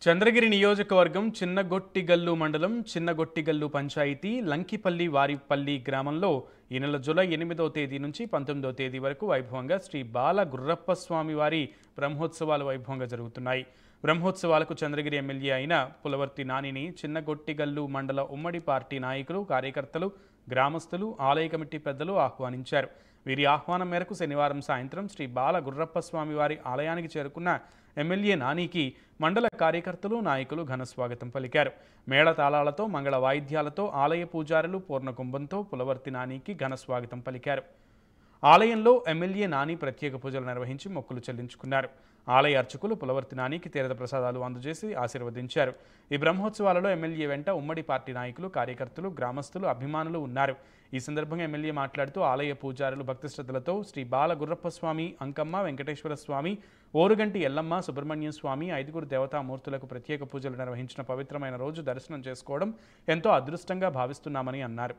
చంద్రగిరి నియోజకవర్గం చిన్నగొట్టిగల్లు మండలం చిన్నగొట్టిగల్లు పంచాయతీ లంకిపల్లి వారిపల్లి గ్రామంలో ఈ నెల జూలై 8వ తేదీ నుంచి 19వ తేదీ వరకు వైభవంగా శ్రీ బాల గుర్రప్ప స్వామి వారి బ్రహ్మోత్సవాలు వైభవంగా జరుగుతున్నాయి. బ్రహ్మోత్సవాలకు చంద్రగిరి ఎమ్మెల్యే అయిన పులవర్తి నానిని చిన్నగొట్టిగల్లు మండల ఉమ్మడి పార్టీ నాయకులు, కార్యకర్తలు, గ్రామస్తులు, ఆలయ కమిటీ పెద్దలు ఆహ్వానించారు. వీరి ఆహ్వానం మేరకు శనివారం సాయంత్రం శ్రీ బాల గుర్రప్ప స్వామి వారి ఆలయానికి చేరుకున్న ఎమ్మెల్యే నానికి మండల కార్యకర్తలు, నాయకులు ఘన స్వాగతం పలికారు. మేళతాళాలతో, మంగళ వాయిద్యాలతో ఆలయ పూజారులు పూర్ణకుంభంతో పులవర్తి నానికి ఘన స్వాగతం పలికారు. ఆలయంలో ఎమ్మెల్యే నాని ప్రత్యేక పూజలు నిర్వహించి మొక్కులు చెల్లించుకున్నారు. ఆలయ అర్చకులు పులవర్తి నానికి తీర్థ ప్రసాదాలు అందజేసి ఆశీర్వదించారు. ఈ బ్రహ్మోత్సవాలలో ఎమ్మెల్యే వెంట ఉమ్మడి పార్టీ నాయకులు, కార్యకర్తలు, గ్రామస్తులు, అభిమానులు ఉన్నారు. ఈ సందర్భంగా ఎమ్మెల్యే మాట్లాడుతూ ఆలయ పూజారులు భక్తి శ్రద్ధలతో శ్రీ బాల గుర్రప్ప స్వామి, అంకమ్మ, వెంకటేశ్వర స్వామి, ఓరుగంటి ఎల్లమ్మ, సుబ్రహ్మణ్యం స్వామి, 5 దేవతామూర్తులకు ప్రత్యేక పూజలు నిర్వహించిన పవిత్రమైన రోజు దర్శనం చేసుకోవడం ఎంతో అదృష్టంగా భావిస్తున్నామని అన్నారు.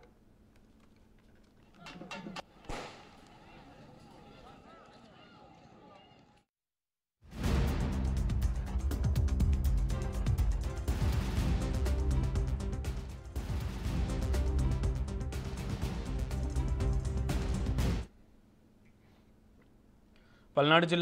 పల్నాడు జిల్లా